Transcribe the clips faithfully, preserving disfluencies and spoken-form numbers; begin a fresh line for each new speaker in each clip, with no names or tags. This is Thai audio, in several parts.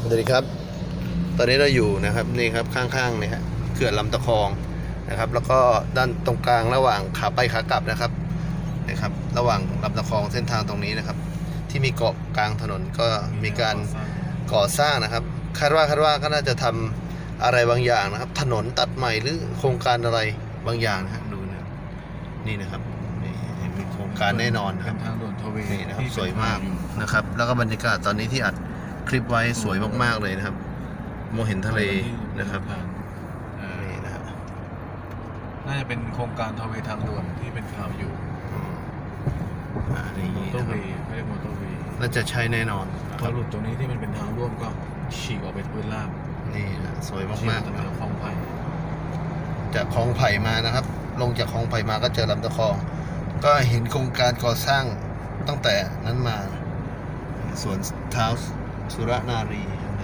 สวัสดีครับตอนนี้เราอยู่นะครับนี่ครับข้างๆเนี่ยฮะเขื่อนลำตะคองนะครับแล้วก็ด้านตรงกลางระหว่างขาไปขากลับนะครับนะครับระหว่างลำตะคองเส้นทางตรงนี้นะครับที่มีเกาะกลางถนนก็มีการก่อสร้างนะครับคาดว่าคาดว่าก็น่าจะทำอะไรบางอย่างนะครับถนนตัดใหม่หรือโครงการอะไรบางอย่างนะฮะดูนะนี่นะครับนี่มีโครงการแน่นอนนะครับ
ทางด่วนทเว
นี่นะครับสวยมากนะครับแล้วก็บรรยากาศตอนนี้ที่อัดคลิปไว้สวยมากๆเลยนะครับมองเห็นทะเลนะครับนี่นะฮะ
น่าจะเป็นโครงการทเวทางด่วนที่เป็นข่าวอยู่
อ่านี่
มอเตอ
นะ
ร์
ค
เว
รับ
ย์เรียกมอเตอร์เวย์
น่าจะใช่แน่นอน
พอหลุดตรงนี้ที่มันเป็นทางร่วมก็ฉีกออกไปพื้นราบ
นี่นะสวย
ฉีก
มาก
ตรง
ๆ
แถวคลองไผ่
จากคลองไผ่มานะครับ ลงจากคลองไผ่มาก็เจอลำตะคองก็เห็นโครงการก่อสร้างตั้งแต่นั้นมาสวนเท้าสุรนารี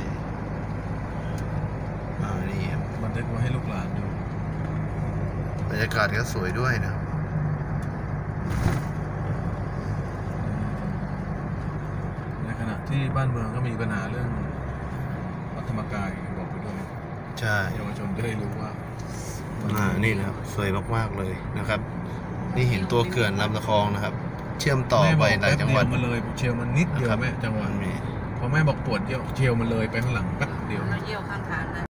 อ่านี่ครับ
บันทึกไว้ให้ลูกหลานดู
บรรยากาศก็สวยด้วยนะครับ
ในขณะที่บ้านเมืองก็มีปัญหาเรื่องวัดธรรมกายบอกไปด้วย
ใช่
เยาวชนจะได้รู้ว่า
อ่านี่นะครับสวยมากๆเลยนะครับ นี่เห็นตัวเขื่อนลำตะคองนะครับ เชื่อมต่อไปหลายจังหวัด
มาเลยเชียวมันนิดเดียวแม่จังหวัด
นี่
พอแม่บอกปวดเยี่ยวเชียวมันเลยไปข้างหลังแป๊บเดียว
เราเยี่ยวข้างทางนะ